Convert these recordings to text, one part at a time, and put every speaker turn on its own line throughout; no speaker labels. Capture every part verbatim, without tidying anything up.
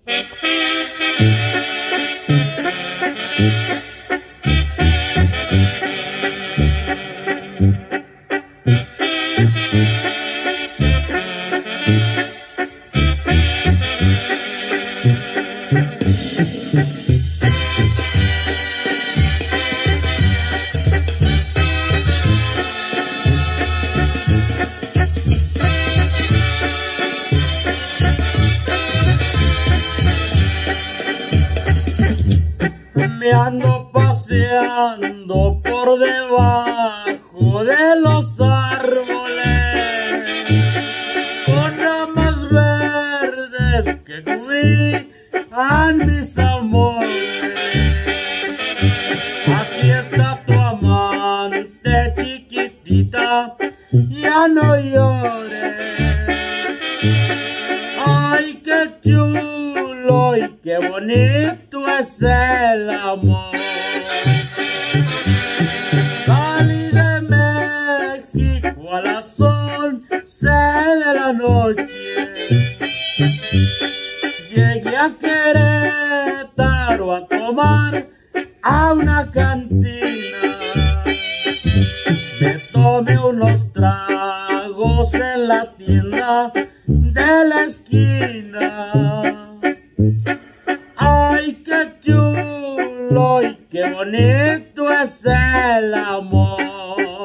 Me ando paseando por debajo de los árboles, con ramas verdes que cubrían mis amores. Aquí está tu amante chiquitita, ya no llores. Ay, qué chulo y qué bonito es el amor. Salí de México a las once de la noche, llegué a Querétaro a tomar a una cantina. Me tomé unos tragos en la tienda de la esquina. Ay, qué chulo y qué bonito es el amor.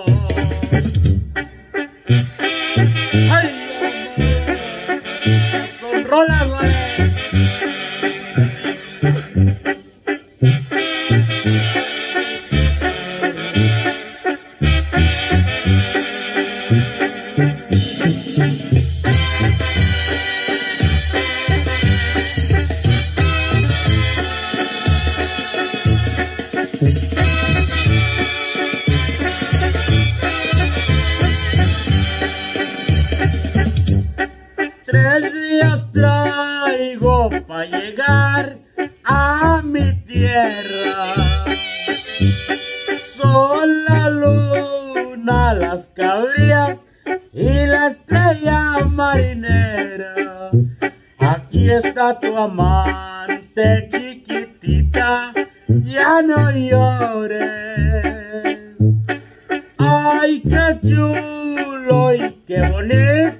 Ay, son rolas, ¿vale? Tres días traigo pa' llegar a mi tierra. Son la luna, las cabrías y la estrella marinera. Aquí está tu amante chiquitita, ya no llores. Ay, qué chulo y qué bonito